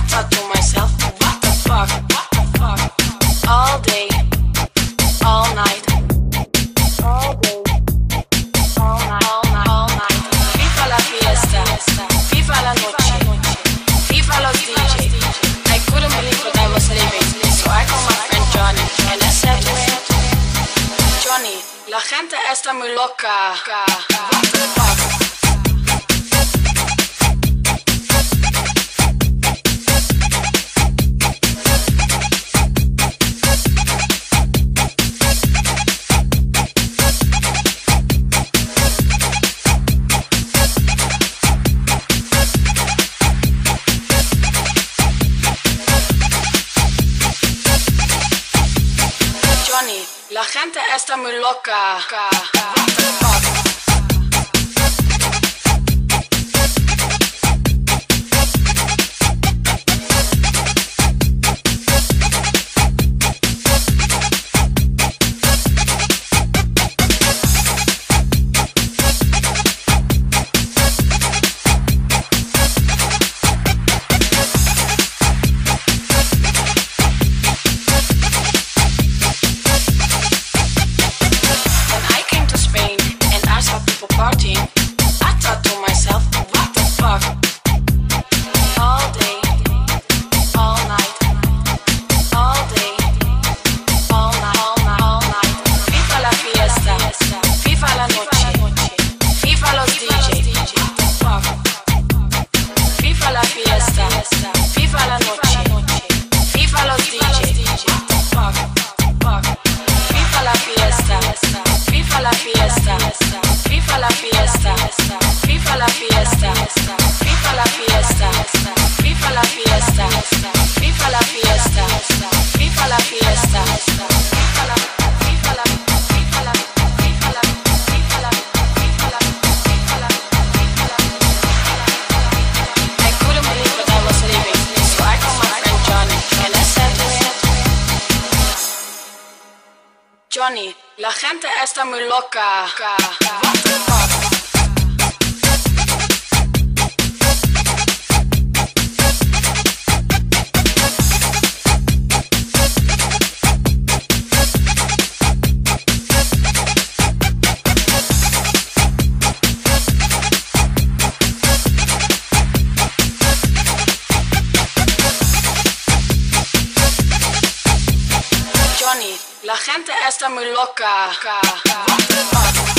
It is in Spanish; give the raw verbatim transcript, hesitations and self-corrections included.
thought to myself, what the fuck, what the fuck, all day, all night, all day, all night, all night, all night. FIFA la fiesta, FIFA la noche, FIFA los D J. I couldn't believe what I was living, so I called my friend Johnny, and I said to him, Johnny, la gente está muy loca, what the fuck? La gente está muy loca. What the fuck? Johnny, la gente está muy loca. What the fuck? La gente está muy loca. What the fuck?